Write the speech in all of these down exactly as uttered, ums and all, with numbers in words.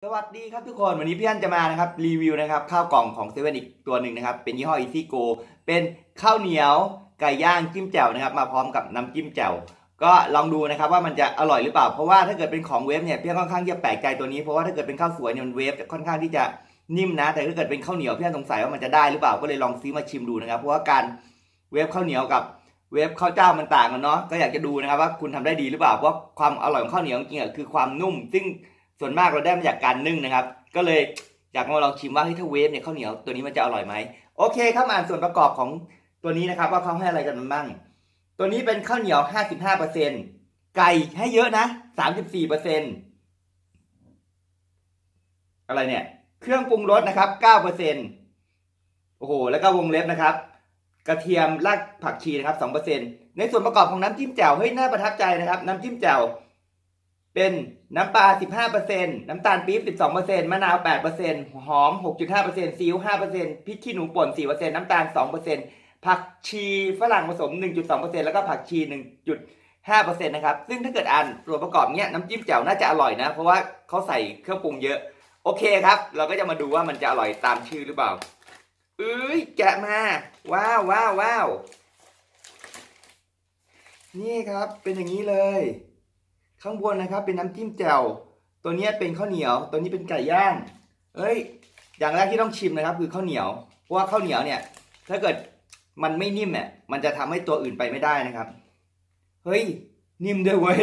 สวัสดีครับทุกคนวันนี้พี่อันจะมานะครับรีวิวนะครับข้าวกล่องของเซเว่นอีกตัวหนึ่งนะครับเป็นยี่ห้อ Easy Go เป็นข้าวเหนียวไก่ย่างจิ้มแจ่วนะครับมาพร้อมกับน้ำจิ้มแจ่วก็ลองดูนะครับว่ามันจะอร่อยหรือเปล่าเพราะว่าถ้าเกิดเป็นของเวฟเนี่ยพี่ค่อนข้างจะแปลกใจตัวนี้เพราะว่าถ้าเกิดเป็นข้าวสวยเนี่ยมันเวฟค่อนข้างที่จะนิ่มนะแต่ถ้าเกิดเป็นข้าวเหนียวพี่อันสงสัยว่ามันจะได้หรือเปล่าก็เลยลองซื้อมาชิมดูนะครับเพราะว่าการเวฟข้าวเหนียวกับเวฟข้าวเจ้ามันต่างกันเนาะก็อยากจะดูนะครับว่าคุณทำได้ดีหรือเปล่าเพราะความอร่อยของข้าวเหนียวจริงๆคือความนุ่มซึ่งส่วนมากเราได้มาจากการนึ่งนะครับก็เลยอยากมาลองชิมว่าถ้าเวฟเนี่ยข้าวเหนียวตัวนี้มันจะอร่อยไหมโอเคครับอ่านส่วนประกอบของตัวนี้นะครับว่าเขาให้อะไรกันบ้างตัวนี้เป็นข้าวเหนียว ห้าสิบห้าเปอร์เซ็นต์ ไก่ให้เยอะนะ สามสิบสี่เปอร์เซ็นต์ อะไรเนี่ยเครื่องปรุงรสนะครับ เก้าเปอร์เซ็นต์ โอ้โหแล้วก็วงเล็บนะครับกระเทียมรากผักชีนะครับ สองเปอร์เซ็นต์ ในส่วนประกอบของน้ำจิ้มแจ่วเฮ้ยน่าประทับใจนะครับน้ำจิ้มแจ่วเป็นน้ำปลา สิบห้าเปอร์เซ็นต์ น้ำตาลปี๊บ สิบสองเปอร์เซ็นต์ มะนาว แปดเปอร์เซ็นต์ หอม หกจุดห้าเปอร์เซ็นต์ ซีอิ๊ว ห้าเปอร์เซ็นต์ พริกขี้หนูป่น สี่เปอร์เซ็นต์ น้ำตาล สองเปอร์เซ็นต์ ผักชีฝรั่งผสม หนึ่งจุดสองเปอร์เซ็นต์ แล้วก็ผักชี หนึ่งจุดห้าเปอร์เซ็นต์ นะครับซึ่งถ้าเกิดอ่านส่วนประกอบเนี้ยน้ำจิ้มแจ่วน่าจะอร่อยนะเพราะว่าเขาใส่เครื่องปรุงเยอะโอเคครับเราก็จะมาดูว่ามันจะอร่อยตามชื่อหรือเปล่าเอ้ยแกะมาว้าวว้าวว้าวนี่ครับเป็นอย่างนี้เลยข้างบนนะครับเป็นน้ำจิ้มแจ่วตัวนี้เป็นข้าวเหนียวตัวนี้เป็นไก่ย่างเอ้ยอย่างแรกที่ต้องชิมนะครับคือข้าวเหนียวเพราะว่าข้าวเหนียวเนี่ยถ้าเกิดมันไม่นิ่มเนี่ยมันจะทำให้ตัวอื่นไปไม่ได้นะครับเฮ้ยนิ่มด้วยเว้ย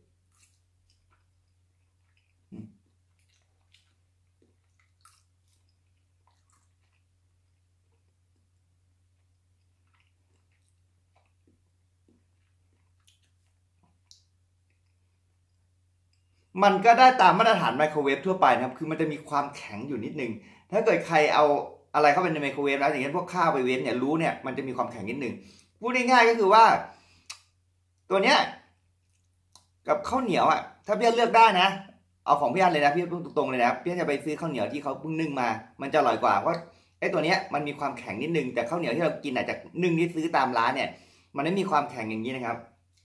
มันก็ได้ตามมาตรฐานไมโครเวฟทั่วไปนะครับคือมันจะมีความแข็งอยู่นิดนึงถ้าเกิดใครเอาอะไรเข้าไปในไมโครเวฟแล้วอย่างเช่นพวกข้าวไปเวฟเนี่ยรู้เนี่ยมันจะมีความแข็งนิดนึงพูดง่ายๆก็คือว่าตัวเนี้ยกับข้าวเหนียวอ่ะถ้าพี่เลือกได้นะเอาของพี่อันเลยนะพี่พูดตรงๆเลยนะพี่จะไปซื้อข้าวเหนียวที่เขาเพิ่งนึ่งมามันจะอร่อยกว่าเพราะไอ้ตัวเนี้ยมันมีความแข็งนิดนึงแต่ข้าวเหนียวที่เรากินอาจจะนึ่งที่ซื้อตามร้านเนี่ยมันไม่มีความแข็งอย่างนี้นะครับ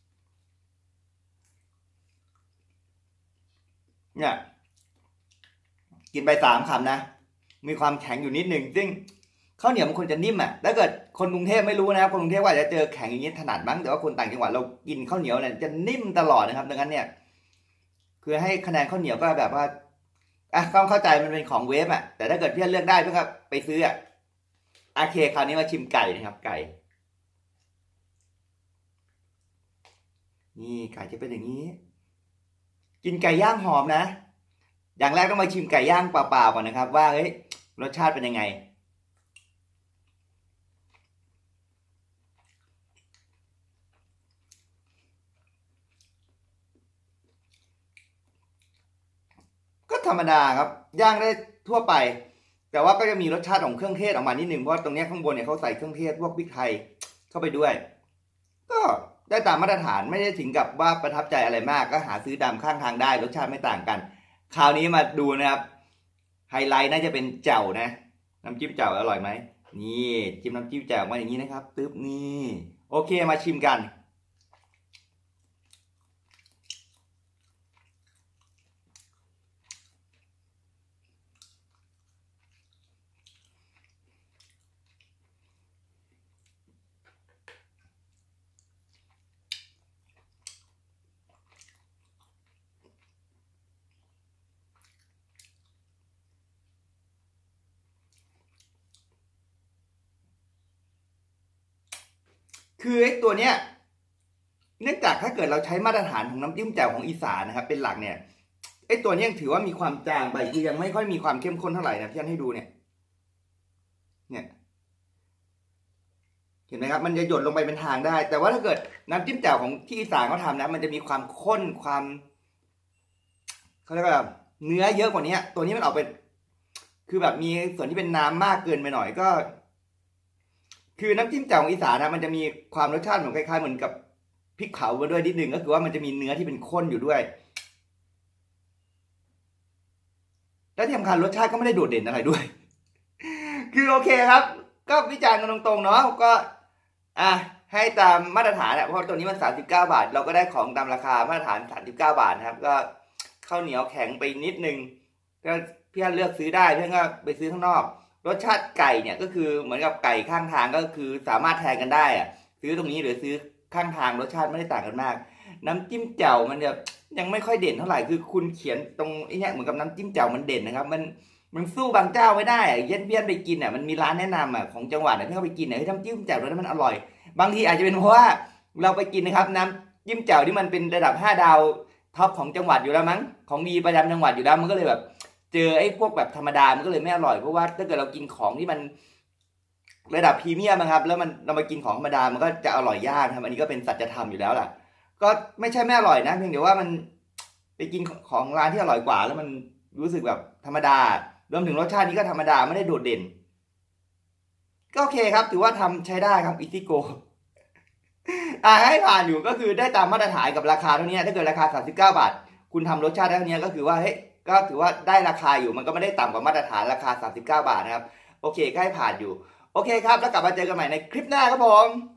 เนี่ยกินไปสามคำนะมีความแข็งอยู่นิดหนึ่งซึ่งข้าวเหนียวมันควรจะนิ่มอ่ะถ้าเกิดคนกรุงเทพไม่รู้นะครับคนกรุงเทพว่าจะเจอแข็งอย่างนี้ถนัดมั้งแต่ว่าคนต่างจังหวัดเรากินข้าวเหนียวเนี่ยจะนิ่มตลอดนะครับดังนั้นเนี่ยคือให้คะแนนข้าวเหนียวก็แบบว่าอ่ะต้องเข้าใจมันเป็นของเวฟอ่ะแต่ถ้าเกิดพี่เลือกได้เพื่อครับไปซื้ออ่ะโอเคคราวนี้มาชิมไก่นะครับไก่นี่ไก่จะเป็นอย่างนี้กินไก่ย่างหอมนะอย่างแรกต้องมาชิมไก่ย่างเปล่าๆก่อนนะครับว่าเฮ้ยรสชาติเป็นยังไงก็ธรรมดาครับย่างได้ทั่วไปแต่ว่าก็จะมีรสชาติของเครื่องเทศออกมานิดนึงเพราะว่าตรงนี้ข้างบนเนี่ยเขาใส่เครื่องเทศพวกพริกไทยเข้าไปด้วยก็ได้ตามมาตรฐานไม่ได้ถึงกับว่าประทับใจอะไรมากก็หาซื้อตามข้างทางได้รสชาติไม่ต่างกันคราวนี้มาดูนะครับไฮไลท์น่าจะเป็นแจ่วนะน้ำจิ้มแจ่วอร่อยไหมนี่จิ้มน้ำจิ้มแจ่วมาอย่างนี้นะครับตึ๊บนี่โอเคมาชิมกันคือไอ้ตัวเนี้ยเนื่องจากถ้าเกิดเราใช้มาตรฐานของน้ำจิ้มแจ่วของอีสานนะครับเป็นหลักเนี่ยไอ้ตัวนี้ถือว่ามีความจางไปคือยังไม่ค่อยมีความเข้มข้นเท่าไหร่นะพี่อันให้ดูเนี่ยเนี่ยเห็นไหมครับมันจะหยดลงไปเป็นทางได้ แต่ว่าถ้าเกิดน้ำจิ้มแจ่วของที่อีสานเขาทำนะมันจะมีความข้นความเขาเรียกว่าเนื้อเยอะกว่านี้ตัวนี้มันออกเป็นคือแบบมีส่วนที่เป็นน้ำมากเกินไปหน่อยก็คือน้ำจิ้มแจ่วของอีสานนะมันจะมีความรสชาติเหมือนคล้ายๆเหมือนกับพริกเผามาด้วยนิดนึงก็คือว่ามันจะมีเนื้อที่เป็นข้นอยู่ด้วยและที่สำคัญรสชาติก็ไม่ได้โดดเด่นอะไรด้วยคือโอเคครับก็วิจารณ์กันตรงๆเนาะก็อ่ะให้ตามมาตรฐานแหละเพราะตัวนี้มันสามสิบเก้าบาทเราก็ได้ของตามราคามาตรฐานสามสิบเก้าบาทนะครับก็ข้าวเหนียวแข็งไปนิดนึงก็เพื่อนเลือกซื้อได้เพื่อนก็ไปซื้อข้างนอกรสชาติไก่เนี่ยก็คือเหมือนกับไก่ข้างทางก็คือสามารถแทนกันได้อะซื้อตรงนี้หรือซื้อข้างทางรสชาติไม่ได้ต่างกันมากน้ำจิ้มแจ่วมันจะยังไม่ค่อยเด่นเท่าไหร่คือคุณเขียนตรงไอ้นี่เหมือนกับน้ำจิ้มแจ่วมันเด่นนะครับมันมันสู้บางเจ้าไม่ได้อะเย็นเพี้ยนไปกินอ่ะมันมีร้านแนะนำอ่ะของจังหวัดเนี่ยที่เขาไปกินเนี่ยน้ำจิ้มแจ่วแล้วมันอร่อยบางทีอาจจะเป็นเพราะว่าเราไปกินนะครับน้ำจิ้มแจ่วที่มันเป็นระดับห้าดาวท็อปของจังหวัดอยู่แล้วมั้งของดีประจำจังหวัดอยู่แล้วมันก็เลยแบบเจอไอ้พวกแบบธรรมดามันก็เลยไม่อร่อยเพราะว่าถ้าเกิดเรากินของที่มันระดับพรีเมียมนะครับแล้วมันเรามากินของธรรมดามันก็จะอร่อยยากครับอันนี้ก็เป็นสัจธรรมอยู่แล้วล่ะก็ไม่ใช่ไม่อร่อยนะเพียงแต่ว่ามันไปกินของร้านที่อร่อยกว่าแล้วมันรู้สึกแบบธรรมดารวมถึงรสชาตินี้ก็ธรรมดาไม่ได้โดดเด่นก็โอเคครับถือว่าทำใช้ได้ครับอีซิโกอ่าให้ผ่านอยู่ก็คือได้ตามมาตรฐานกับราคาเท่านี้ถ้าเกิดราคาสามสิบเก้าบาทคุณทำรสชาติเท่านี้ก็คือว่าเฮ้ยก็ถือว่าได้ราคาอยู่มันก็ไม่ได้ต่ำกว่ามาตรฐานราคาสามสิบเก้าบาทนะครับโอเคก็ให้ผ่านอยู่โอเคครับแล้วกลับมาเจอกันใหม่ในคลิปหน้าครับผม